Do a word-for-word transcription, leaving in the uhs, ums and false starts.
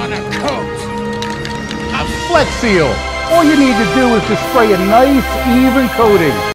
on a coat. Flex Seal. All you need to do is to spray a nice, even coating.